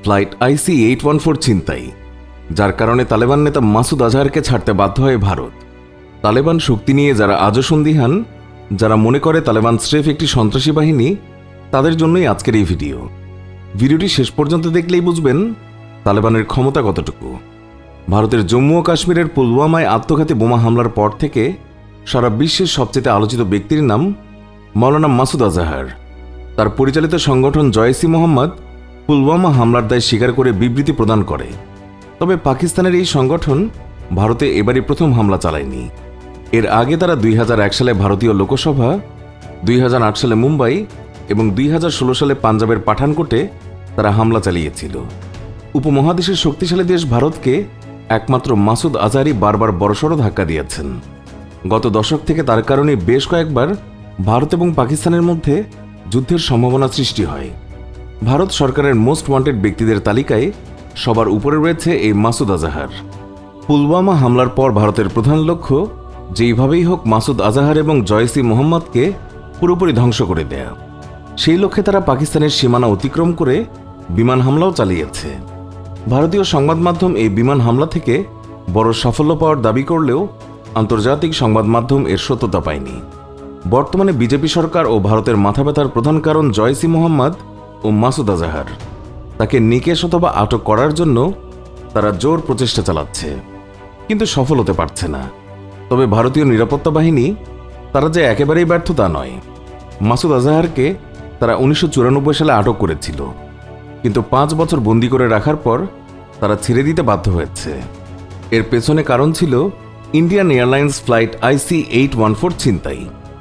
Flight IC-814 ছিনতাই, যার কারণে তালেবান নেতা মাসুদ আজহারকে ছাড়তে বাধ্য হয় ভারত। তালেবান শক্তি নিয়ে যারা আজও সন্দিহান, যারা মনে করে তালেবান স্রেফ একটি সন্ত্রাসী বাহিনী, তাদের জন্যই আজকের এই ভিডিওটি শেষ পর্যন্ত দেখলেই বুঝবেন তালেবানের ক্ষমতা কতটুকু। ভারতের জম্মু ও কাশ্মীরের পুলওয়ামায় আত্মঘাতী বোমা হামলার পর থেকে সারা বিশ্বের সবচেয়ে আলোচিত ব্যক্তির নাম মাওলানা মাসুদ আজহার। তার পরিচালিত সংগঠন জয়েশ-ই-মোহাম্মদ পুলওয়ামা হামলার দায় স্বীকার করে বিবৃতি প্রদান করে। তবে পাকিস্তানের এই সংগঠন ভারতে এবারই প্রথম হামলা চালায়নি। এর আগে তারা 2001 সালে ভারতীয় লোকসভা, 2008 সালে মুম্বাই এবং 2016 সালে পাঞ্জাবের পাঠানকোটে তারা হামলা চালিয়েছিল। উপমহাদেশের শক্তিশালী দেশ ভারতকে একমাত্র মাসুদ আজহারই বারবার বড়সড় ধাক্কা দিয়েছেন। গত দশক থেকে তার কারণে বেশ কয়েকবার ভারত এবং পাকিস্তানের মধ্যে যুদ্ধের সম্ভাবনা সৃষ্টি হয়। ভারত সরকারের মোস্ট ওয়ান্টেড ব্যক্তিদের তালিকায় সবার উপরে রয়েছে এই মাসুদ আজহার। পুলওয়ামা হামলার পর ভারতের প্রধান লক্ষ্য যেইভাবেই হোক মাসুদ আজহার এবং জয়েশ-ই-মোহাম্মদকে পুরোপুরি ধ্বংস করে দেয়া। সেই লক্ষ্যে তারা পাকিস্তানের সীমানা অতিক্রম করে বিমান হামলাও চালিয়েছে। ভারতীয় সংবাদ মাধ্যম এই বিমান হামলা থেকে বড় সাফল্য পাওয়ার দাবি করলেও আন্তর্জাতিক সংবাদ মাধ্যম এর সত্যতা পায়নি। বর্তমানে বিজেপি সরকার ও ভারতের মাথা ব্যথার প্রধান কারণ জয়েশ-ই-মোহাম্মদ ও মাসুদ আজহার। তাকে নিকেশ অথবা আটক করার জন্য তারা জোর প্রচেষ্টা চালাচ্ছে, কিন্তু সফল হতে পারছে না। তবে ভারতীয় নিরাপত্তা বাহিনী তারা যে একেবারেই ব্যর্থ তা নয়। মাসুদ আজহারকে তারা 1994 সালে আটক করেছিল, কিন্তু 5 বছর বন্দী করে রাখার পর তারা ছেড়ে দিতে বাধ্য হয়েছে। এর পেছনে কারণ ছিল ইন্ডিয়ান এয়ারলাইন্স ফ্লাইট IC-814 ছিনতাই।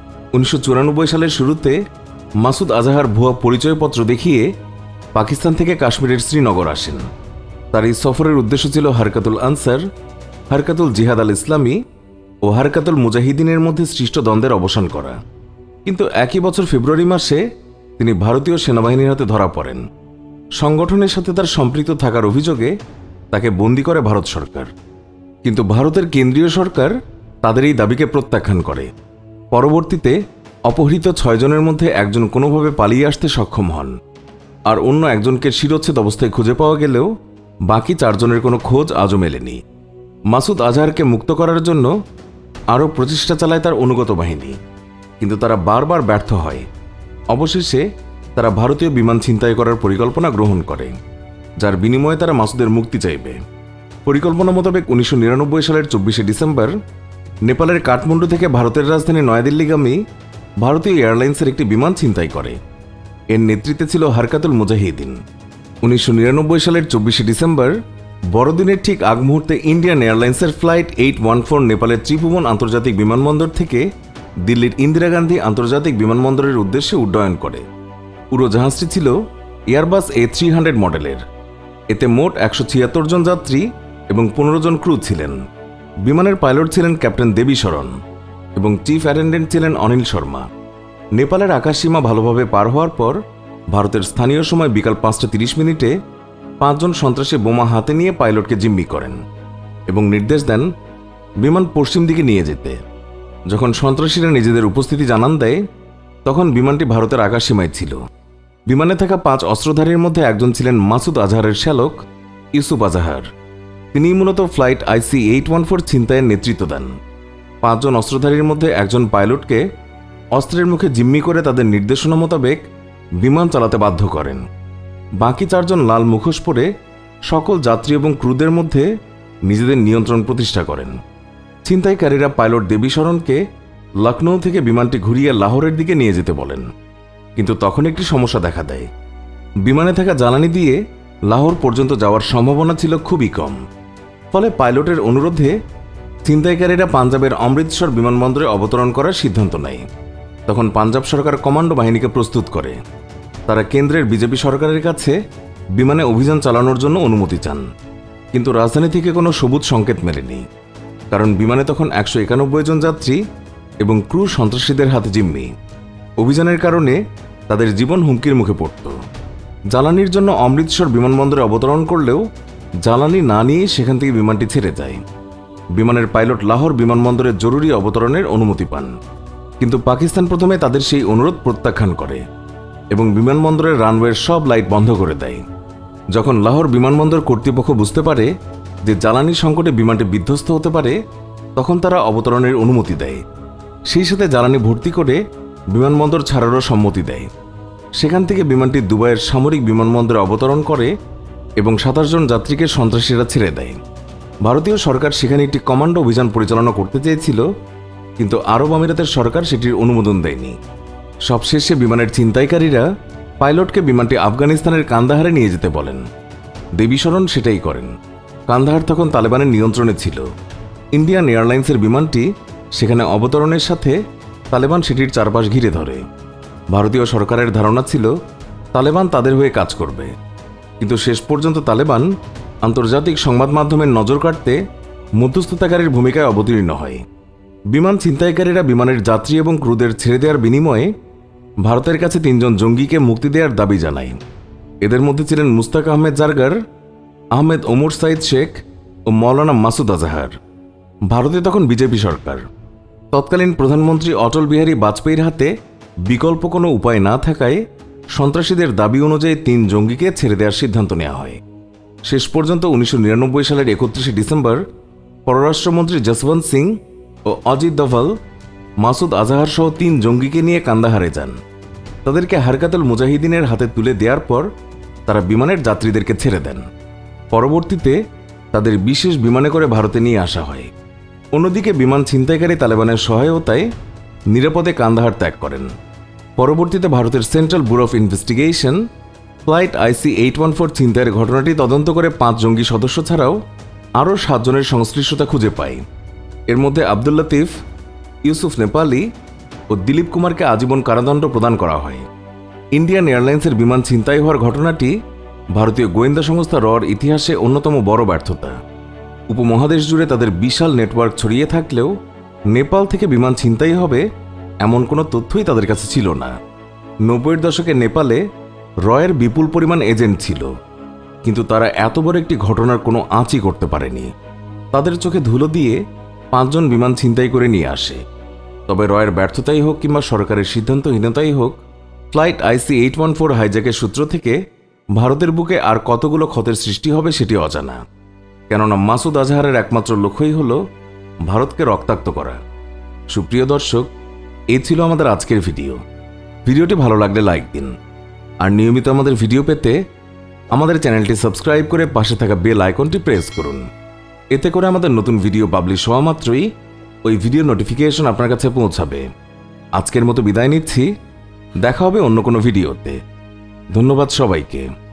1994 সালের শুরুতে মাসুদ আজহার ভুয়া পরিচয়পত্র দেখিয়ে পাকিস্তান থেকে কাশ্মীরের শ্রীনগর আসেন। তার এই সফরের উদ্দেশ্য ছিল হরকাতুল আনসার, হরকাতুল জিহাদ আল ইসলামী ও হরকাতুল মুজাহিদিনের মধ্যে সৃষ্ট দ্বন্দ্বের অবসান করা। কিন্তু একই বছর ফেব্রুয়ারি মাসে তিনি ভারতীয় সেনাবাহিনীর হাতে ধরা পড়েন। সংগঠনের সাথে তার সম্পৃক্ত থাকার অভিযোগে তাকে বন্দী করে ভারত সরকার। কিন্তু ভারতের কেন্দ্রীয় সরকার তাদের এই দাবিকে প্রত্যাখ্যান করে। পরবর্তীতে অপহৃত 6 জনের মধ্যে একজন কোনোভাবে পালিয়ে আসতে সক্ষম হন, আর অন্য একজনকে শিরোচ্ছেদ অবস্থায় খুঁজে পাওয়া গেলেও বাকি 4 জনের কোনো খোঁজ আজও মেলেনি। মাসুদ আজহারকে মুক্ত করার জন্য আরও প্রচেষ্টা চালায় তার অনুগত বাহিনী, কিন্তু তারা বারবার ব্যর্থ হয়। অবশেষে তারা ভারতীয় বিমান ছিনতাই করার পরিকল্পনা গ্রহণ করে, যার বিনিময়ে তারা মাসুদের মুক্তি চাইবে। পরিকল্পনা মোতাবেক 1999 সালের 24শে ডিসেম্বর নেপালের কাঠমান্ডু থেকে ভারতের রাজধানী নয়াদিল্লিগামী ভারতীয় এয়ারলাইন্সের একটি বিমান ছিনতাই করে। এর নেতৃত্বে ছিল হরকাতুল মুজাহিদিন। 1999 সালের 24শে ডিসেম্বর বড়দিনের ঠিক আগ মুহূর্তে ইন্ডিয়ান এয়ারলাইন্সের ফ্লাইট 814 নেপালের ত্রিভুবন আন্তর্জাতিক বিমানবন্দর থেকে দিল্লির ইন্দিরা গান্ধী আন্তর্জাতিক বিমানবন্দরের উদ্দেশ্যে উড্ডয়ন করে। পুরো জাহাজটি ছিল এয়ারবাস A300 মডেলের। এতে মোট 176 জন যাত্রী এবং 15 জন ক্রু ছিলেন। বিমানের পাইলট ছিলেন ক্যাপ্টেন দেবী শরণ এবং চিফ অ্যাটেন্ডেন্ট ছিলেন অনিল শর্মা। নেপালের আকাশসীমা ভালোভাবে পার হওয়ার পর ভারতের স্থানীয় সময় বিকাল 5টা 30 মিনিটে 5 জন সন্ত্রাসী বোমা হাতে নিয়ে পাইলটকে জিম্মি করেন এবং নির্দেশ দেন বিমান পশ্চিম দিকে নিয়ে যেতে। যখন সন্ত্রাসীরা নিজেদের উপস্থিতি জানান দেয়, তখন বিমানটি ভারতের আকাশসীমায় ছিল। বিমানে থাকা 5 অস্ত্রধারীর মধ্যে একজন ছিলেন মাসুদ আজহারের শ্যালক ইউসুফ আজহার। তিনি মূলত ফ্লাইট IC-814 ছিনতাইয়ের নেতৃত্ব দেন। 5 জন অস্ত্রধারীর মধ্যে একজন পাইলটকে অস্ত্রের মুখে জিম্মি করে তাদের নির্দেশনা মোতাবেক বিমান চালাতে বাধ্য করেন। বাকি 4 জন লাল মুখোশ পরে সকল যাত্রী এবং ক্রুদের মধ্যে নিজেদের নিয়ন্ত্রণ প্রতিষ্ঠা করেন। ছিনতাইকারীরা পাইলট দেবী শরণকে লখনৌ থেকে বিমানটি ঘুরিয়ে লাহোরের দিকে নিয়ে যেতে বলেন, কিন্তু তখন একটি সমস্যা দেখা দেয়। বিমানে থাকা জ্বালানি দিয়ে লাহোর পর্যন্ত যাওয়ার সম্ভাবনা ছিল খুবই কম। ফলে পাইলটের অনুরোধে ছিনতাইকারীরা পাঞ্জাবের অমৃতসর বিমানবন্দরে অবতরণ করার সিদ্ধান্ত নেয়। তখন পাঞ্জাব সরকার কমান্ডো বাহিনীকে প্রস্তুত করে। তারা কেন্দ্রের বিজেপি সরকারের কাছে বিমানে অভিযান চালানোর জন্য অনুমতি চান, কিন্তু রাজধানী থেকে কোনো সবুজ সংকেত মেলেনি, কারণ বিমানে তখন 191 জন যাত্রী এবং ক্রু সন্ত্রাসীদের হাতে জিম্মি। অভিযানের কারণে তাদের জীবন হুমকির মুখে পড়ত। জ্বালানির জন্য অমৃতসর বিমানবন্দরে অবতরণ করলেও জ্বালানি না নিয়ে সেখান থেকে বিমানটি ছেড়ে যায়। বিমানের পাইলট লাহোর বিমানবন্দরে জরুরি অবতরণের অনুমতি পান, কিন্তু পাকিস্তান প্রথমে তাদের সেই অনুরোধ প্রত্যাখ্যান করে এবং বিমানবন্দরের রানওয়ের সব লাইট বন্ধ করে দেয়। যখন লাহোর বিমানবন্দর কর্তৃপক্ষ বুঝতে পারে যে জ্বালানি সংকটে বিমানটি বিধ্বস্ত হতে পারে, তখন তারা অবতরণের অনুমতি দেয়। সেই সাথে জ্বালানি ভর্তি করে বিমানবন্দর ছাড়ারও সম্মতি দেয়। সেখান থেকে বিমানটি দুবাইয়ের সামরিক বিমানবন্দরে অবতরণ করে এবং 27 জন যাত্রীকে সন্ত্রাসীরা ছেড়ে দেয়। ভারতীয় সরকার সেখানে একটি কমান্ডো অভিযান পরিচালনা করতে চেয়েছিল, কিন্তু আরব আমিরাতের সরকার সেটির অনুমোদন দেয়নি। সবশেষে বিমানের ছিনতাইকারীরা পাইলটকে বিমানটি আফগানিস্তানের কান্দাহারে নিয়ে যেতে বলেন। দেবী শরণ সেটাই করেন। কান্দাহার তখন তালেবানের নিয়ন্ত্রণে ছিল। ইন্ডিয়ান এয়ারলাইন্সের বিমানটি সেখানে অবতরণের সাথে তালেবান সেটির চারপাশ ঘিরে ধরে। ভারতীয় সরকারের ধারণা ছিল তালেবান তাদের হয়ে কাজ করবে, কিন্তু শেষ পর্যন্ত তালেবান আন্তর্জাতিক সংবাদ মাধ্যমের নজর কাটতে মধ্যস্থতাকারীর ভূমিকায় অবতীর্ণ হয়। বিমান ছিনতাইকারীরা বিমানের যাত্রী এবং ক্রুদের ছেড়ে দেওয়ার বিনিময়ে ভারতের কাছে 3 জন জঙ্গিকে মুক্তি দেওয়ার দাবি জানায়। এদের মধ্যে ছিলেন মুস্তাক আহমেদ জারগার, আহমেদ ওমর সাইদ শেখ ও মৌলানা মাসুদ আজহার। ভারতে তখন বিজেপি সরকার। তৎকালীন প্রধানমন্ত্রী অটল বিহারী বাজপেয়ীর হাতে বিকল্প কোনো উপায় না থাকায় সন্ত্রাসীদের দাবি অনুযায়ী 3 জঙ্গিকে ছেড়ে দেওয়ার সিদ্ধান্ত নেওয়া হয়। শেষ পর্যন্ত 1999 সালের 31 ডিসেম্বর পররাষ্ট্রমন্ত্রী যশবন্ত সিং ও অজিত দোভাল মাসুদ আজহার সহ 3 জঙ্গিকে নিয়ে কান্দাহারে যান। তাদেরকে হারকাতুল মুজাহিদিনের হাতে তুলে দেওয়ার পর তারা বিমানের যাত্রীদেরকে ছেড়ে দেন। পরবর্তীতে তাদের বিশেষ বিমানে করে ভারতে নিয়ে আসা হয়। অন্যদিকে বিমান ছিনতাইকারী তালেবানের সহায়তায় নিরাপদে কান্দাহার ত্যাগ করেন। পরবর্তীতে ভারতের Central Bureau of Investigation flight IC-814 ছিনতাইয়ের ঘটনাটি তদন্ত করে 5 জঙ্গি সদস্য ছাড়াও আরও 7 জনের সংশ্লিষ্টতা খুঁজে পায়। এর মধ্যে আব্দুল লতিফ, ইউসুফ নেপালি ও দিলীপ কুমারকে আজীবন কারাদণ্ড প্রদান করা হয়। ইন্ডিয়ান এয়ারলাইন্সের বিমান ছিনতাই হওয়ার ঘটনাটি ভারতীয় গোয়েন্দা সংস্থা রর ইতিহাসে অন্যতম বড় ব্যর্থতা। উপমহাদেশ জুড়ে তাদের বিশাল নেটওয়ার্ক ছড়িয়ে থাকলেও নেপাল থেকে বিমান ছিনতাই হবে এমন কোনো তথ্যই তাদের কাছে ছিল না। 90-এর দশকে নেপালে রয়ের বিপুল পরিমাণ এজেন্ট ছিল, কিন্তু তারা এত বড় একটি ঘটনার কোনো আঁচই করতে পারেনি। তাদের চোখে ধুলো দিয়ে 5 জন বিমান ছিনতাই করে নিয়ে আসে। তবে রয়ের ব্যর্থতাই হোক কিংবা সরকারের সিদ্ধান্তহীনতাই হোক, ফ্লাইট IC-814 হাইজ্যাকের সূত্র থেকে ভারতের বুকে আর কতগুলো ক্ষতের সৃষ্টি হবে সেটি অজানা। কেননা মাসুদ আজহারের একমাত্র লক্ষ্যই হল ভারতকে রক্তাক্ত করা। সুপ্রিয় দর্শক, এই ছিল আমাদের আজকের ভিডিওটি ভালো লাগলে লাইক দিন, আর নিয়মিত আমাদের ভিডিও পেতে আমাদের চ্যানেলটি সাবস্ক্রাইব করে পাশে থাকা বেল আইকনটি প্রেস করুন। এতে করে আমাদের নতুন ভিডিও পাবলিশ হওয়া মাত্রই ওই ভিডিও নোটিফিকেশন আপনার কাছে পৌঁছাবে। আজকের মতো বিদায় নিচ্ছি, দেখা হবে অন্য কোনো ভিডিওতে। ধন্যবাদ সবাইকে।